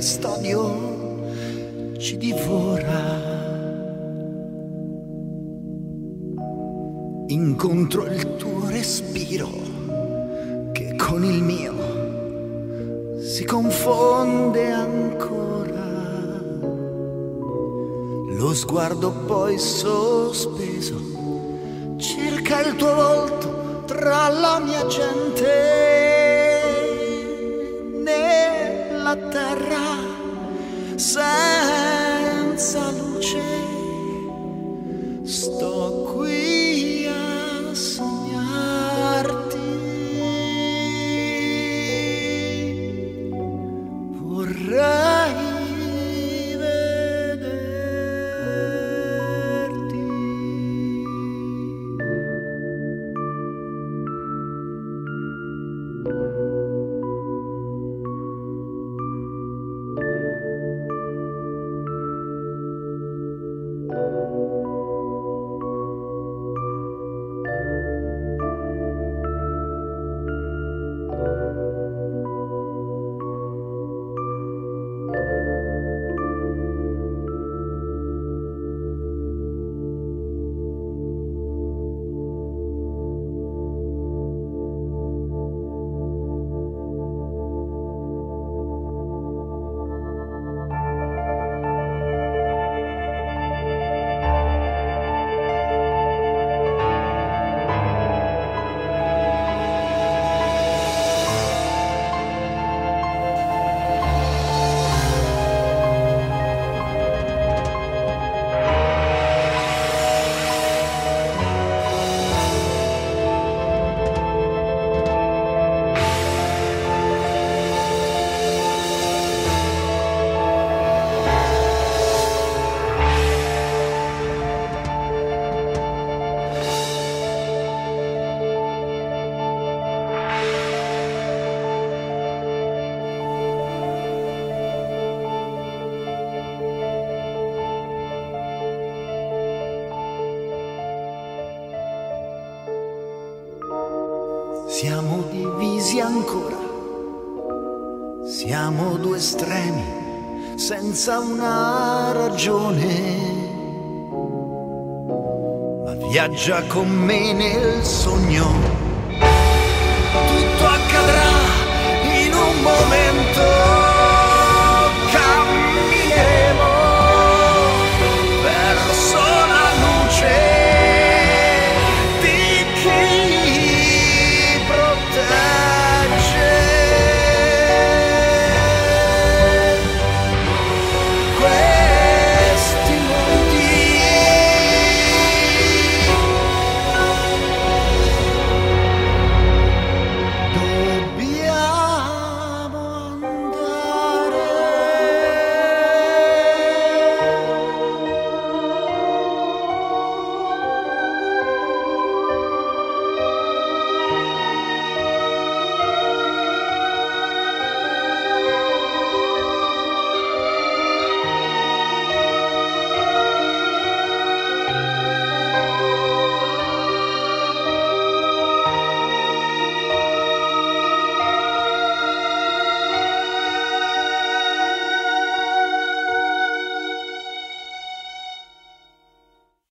quest'odio ci divora. Incontro il tuo respiro che con il mio si confonde ancora. Lo sguardo poi sospeso cerca il tuo volto tra la mia gente. Nella terra senza luce sto qui a sognarti. Vorrei vederti. Siamo divisi ancora, siamo due estremi senza una ragione, ma viaggia con me nel sogno, tutto accadrà in un momento.